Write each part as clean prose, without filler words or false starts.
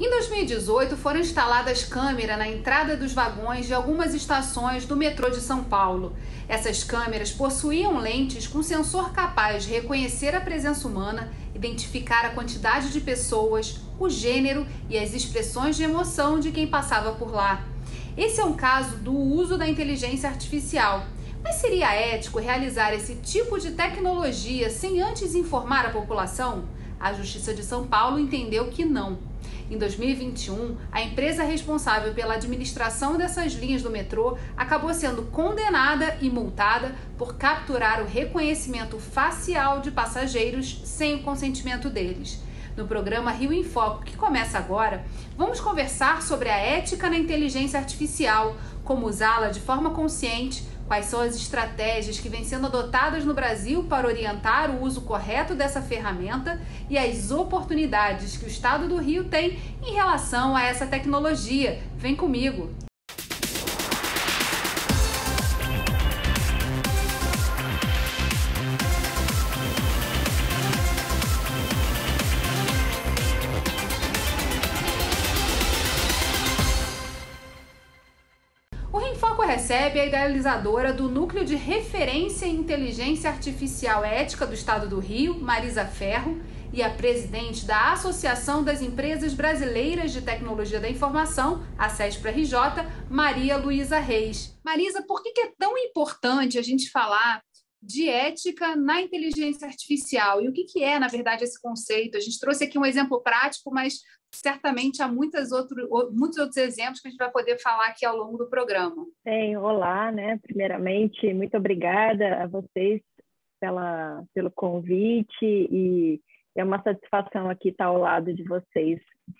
Em 2018, foram instaladas câmeras na entrada dos vagões de algumas estações do metrô de São Paulo. Essas câmeras possuíam lentes com sensor capaz de reconhecer a presença humana, identificar a quantidade de pessoas, o gênero e as expressões de emoção de quem passava por lá. Esse é um caso do uso da inteligência artificial. Mas seria ético realizar esse tipo de tecnologia sem antes informar a população? A Justiça de São Paulo entendeu que não. Em 2021, a empresa responsável pela administração dessas linhas do metrô acabou sendo condenada e multada por capturar o reconhecimento facial de passageiros sem o consentimento deles. No programa Rio em Foco, que começa agora, vamos conversar sobre a ética na inteligência artificial, como usá-la de forma consciente, quais são as estratégias que vêm sendo adotadas no Brasil para orientar o uso correto dessa ferramenta e as oportunidades que o Estado do Rio tem em relação a essa tecnologia. Vem comigo! O Rio em Foco recebe a idealizadora do Núcleo de Referência em Inteligência Artificial Ética do Estado do Rio, Marisa Ferro, e a presidente da Associação das Empresas Brasileiras de Tecnologia da Informação, a SESPRA-RJ, Maria Luísa Reis. Marisa, por que é tão importante a gente falar de ética na inteligência artificial? E o que é, na verdade, esse conceito? A gente trouxe aqui um exemplo prático, mas certamente há muitos outros exemplos que a gente vai poder falar aqui ao longo do programa. Olá, né? Primeiramente, muito obrigada a vocês pelo convite e é uma satisfação aqui estar ao lado de vocês.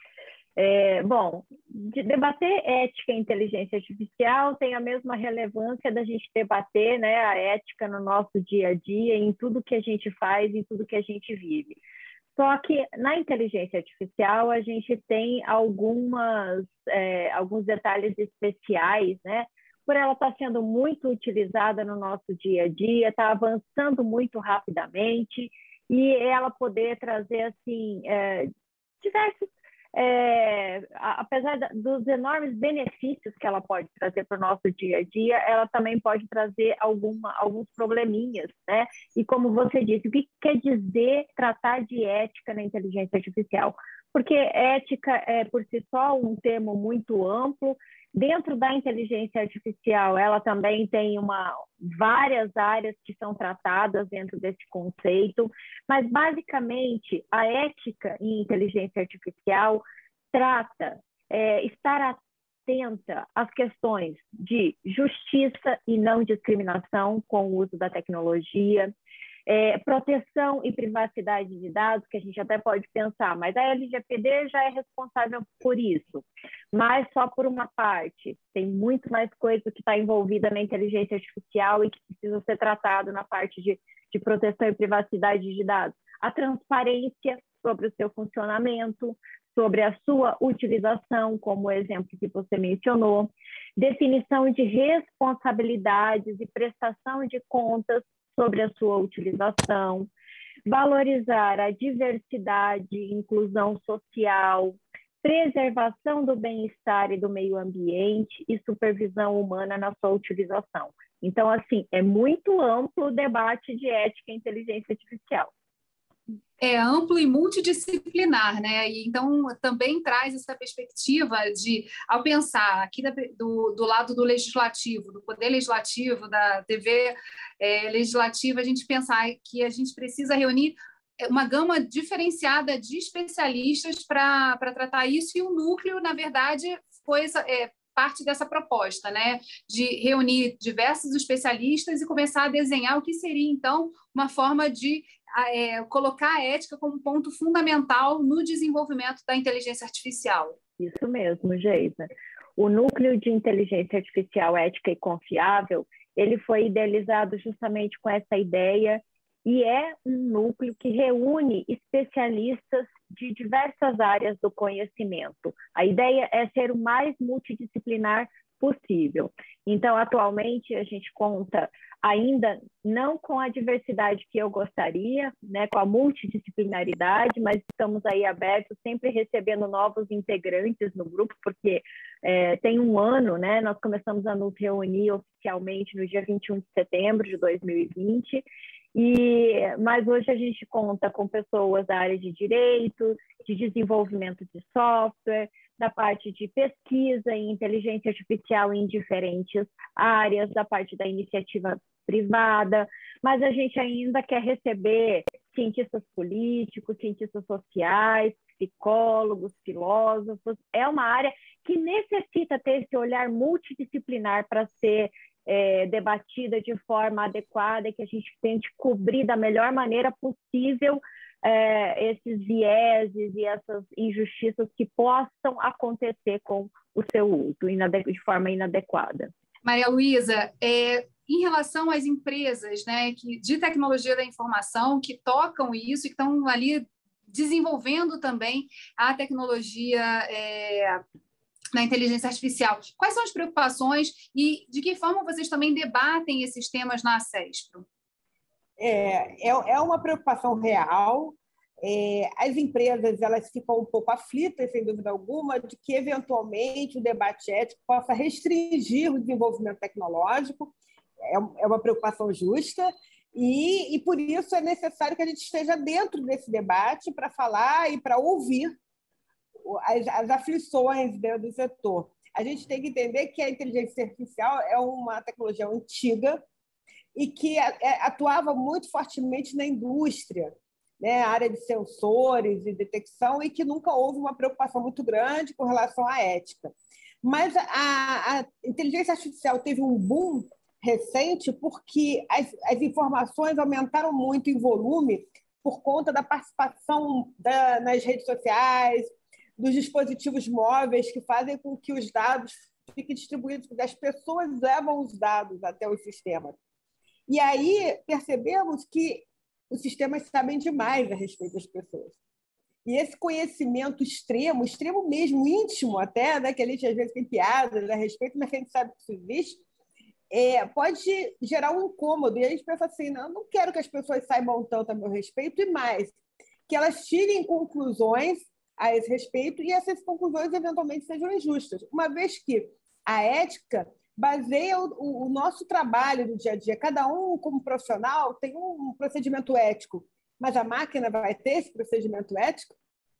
Debater ética e inteligência artificial tem a mesma relevância da gente debater, né, a ética no nosso dia a dia, em tudo que a gente faz, em tudo que a gente vive. Só que na inteligência artificial a gente tem alguns detalhes especiais, né? Por ela estar sendo muito utilizada no nosso dia a dia, está avançando muito rapidamente e ela poder trazer assim diversos, apesar dos enormes benefícios que ela pode trazer para o nosso dia a dia, ela também pode trazer alguns probleminhas, né? E como você disse, o que quer dizer tratar de ética na inteligência artificial? Porque ética é, por si só, um termo muito amplo. Dentro da inteligência artificial, ela também tem várias áreas que são tratadas dentro desse conceito, mas, basicamente, a ética em inteligência artificial trata estar atenta às questões de justiça e não discriminação com o uso da tecnologia, proteção e privacidade de dados, que a gente até pode pensar, mas a LGPD já é responsável por isso, mas só por uma parte. Tem muito mais coisa que está envolvida na inteligência artificial e que precisa ser tratado na parte de proteção e privacidade de dados. A transparência sobre o seu funcionamento, sobre a sua utilização, como o exemplo que você mencionou, definição de responsabilidades e prestação de contas sobre a sua utilização, valorizar a diversidade e inclusão social, preservação do bem-estar e do meio ambiente e supervisão humana na sua utilização. Então, assim, é muito amplo o debate de ética e inteligência artificial. É amplo e multidisciplinar, né? E então também traz essa perspectiva de, ao pensar aqui do lado do legislativo, do poder legislativo, da TV legislativa, a gente pensar que a gente precisa reunir uma gama diferenciada de especialistas para tratar isso, e o núcleo, na verdade, foi parte dessa proposta, né, de reunir diversos especialistas e começar a desenhar o que seria, então, uma forma de colocar a ética como ponto fundamental no desenvolvimento da inteligência artificial. Isso mesmo, Geisa. O Núcleo de Inteligência Artificial Ética e Confiável, ele foi idealizado justamente com essa ideia e é um núcleo que reúne especialistas de diversas áreas do conhecimento. A ideia é ser o mais multidisciplinar possível. Então, atualmente, a gente conta ainda não com a diversidade que eu gostaria, né, com a multidisciplinaridade, mas estamos aí abertos, sempre recebendo novos integrantes no grupo, porque tem um ano, né, nós começamos a nos reunir oficialmente no dia 21 de setembro de 2020, mas hoje a gente conta com pessoas da área de direito, de desenvolvimento de software, da parte de pesquisa em inteligência artificial em diferentes áreas, da parte da iniciativa privada, mas a gente ainda quer receber cientistas políticos, cientistas sociais, psicólogos, filósofos. É uma área que necessita ter esse olhar multidisciplinar para ser debatida de forma adequada e que a gente tente cobrir da melhor maneira possível esses vieses e essas injustiças que possam acontecer com o seu uso de forma inadequada. Maria Luísa, em relação às empresas, né, de tecnologia da informação que tocam isso e que estão ali desenvolvendo também a tecnologia na inteligência artificial, quais são as preocupações e de que forma vocês também debatem esses temas na ACESPRO? É uma preocupação real. As empresas elas ficam um pouco aflitas, sem dúvida alguma, de que, eventualmente, o debate ético possa restringir o desenvolvimento tecnológico. É uma preocupação justa e, por isso, é necessário que a gente esteja dentro desse debate para falar e para ouvir as aflições dentro do setor. A gente tem que entender que a inteligência artificial é uma tecnologia antiga e que atuava muito fortemente na indústria, né, a área de sensores e detecção, e que nunca houve uma preocupação muito grande com relação à ética. Mas a inteligência artificial teve um boom recente porque as informações aumentaram muito em volume por conta da participação nas redes sociais, dos dispositivos móveis que fazem com que os dados fiquem distribuídos, porque as pessoas levam os dados até os sistemas. E aí percebemos que os sistemas sabem demais a respeito das pessoas. E esse conhecimento extremo mesmo, íntimo até, né, que a gente às vezes tem piadas a respeito, mas que a gente sabe que isso existe, pode gerar um incômodo. E a gente pensa assim, não quero que as pessoas saibam tanto a meu respeito, e mais, que elas tirem conclusões a esse respeito e essas conclusões eventualmente sejam injustas, uma vez que a ética baseia o nosso trabalho do dia a dia. Cada um, como profissional, tem um procedimento ético, mas a máquina vai ter esse procedimento ético?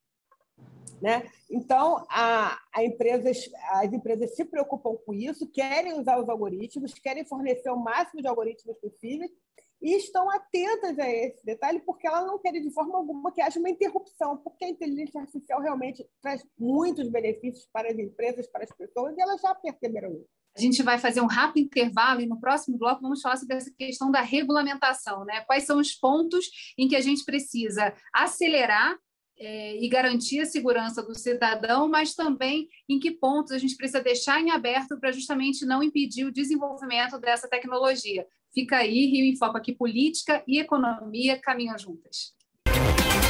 Né? Então, as empresas se preocupam com isso, querem usar os algoritmos, querem fornecer o máximo de algoritmos possíveis e estão atentas a esse detalhe, porque ela não quer de forma alguma que haja uma interrupção, porque a inteligência artificial realmente traz muitos benefícios para as empresas, para as pessoas, e elas já perceberam isso. A gente vai fazer um rápido intervalo e no próximo bloco vamos falar sobre essa questão da regulamentação, né? Quais são os pontos em que a gente precisa acelerar e garantir a segurança do cidadão, mas também em que pontos a gente precisa deixar em aberto para justamente não impedir o desenvolvimento dessa tecnologia. Fica aí, Rio em Foco, aqui política e economia caminham juntas.